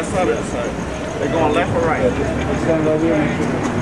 I saw that side. They're going left or right? It's going over here.